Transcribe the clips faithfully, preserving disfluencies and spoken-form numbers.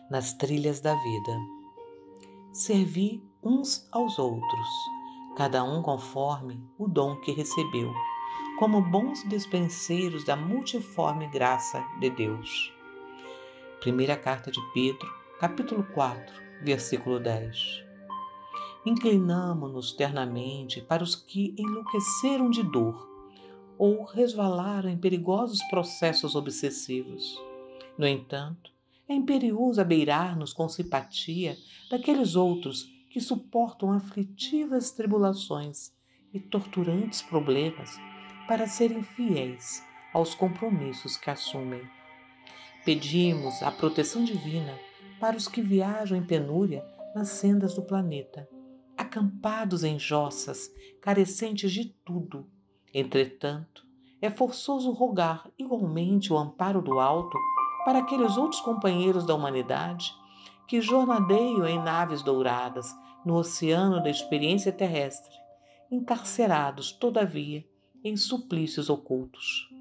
nas trilhas da vida. Servi uns aos outros, cada um conforme o dom que recebeu, como bons despenseiros da multiforme graça de Deus. Primeira carta de Pedro, capítulo quatro, versículo dez. Inclinamo-nos ternamente para os que enlouqueceram de dor ou resvalaram em perigosos processos obsessivos. No entanto, é imperioso abeirar-nos com simpatia daqueles outros que suportam aflitivas tribulações e torturantes problemas para serem fiéis aos compromissos que assumem. Pedimos a proteção divina para os que viajam em penúria nas sendas do planeta, acampados em jossas, carecentes de tudo. Entretanto, é forçoso rogar igualmente o amparo do alto para aqueles outros companheiros da humanidade que jornadeiam em naves douradas no oceano da experiência terrestre, encarcerados, todavia, em suplícios ocultos.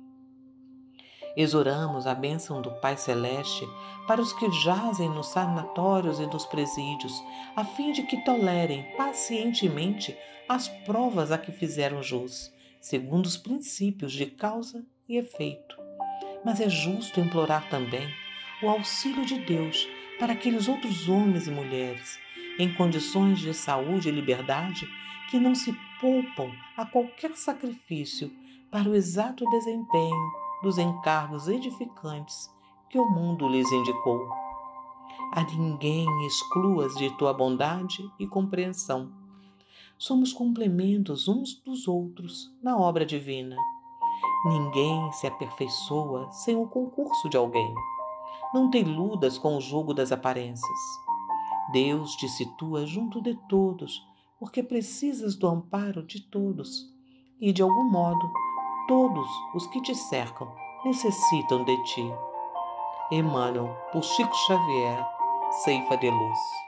Exoramos a bênção do Pai Celeste para os que jazem nos sanatórios e nos presídios, a fim de que tolerem pacientemente as provas a que fizeram jus, segundo os princípios de causa e efeito. Mas é justo implorar também o auxílio de Deus para aqueles outros homens e mulheres, em condições de saúde e liberdade, que não se poupam a qualquer sacrifício para o exato desempenho dos encargos edificantes que o mundo lhes indicou. A ninguém excluas de tua bondade e compreensão. Somos complementos uns dos outros na obra divina. Ninguém se aperfeiçoa sem o concurso de alguém. Não te iludas com o jogo das aparências. Deus te situa junto de todos, porque precisas do amparo de todos, e de algum modo, todos os que te cercam necessitam de ti. Emmanuel, por Chico Xavier, Ceifa de Luz.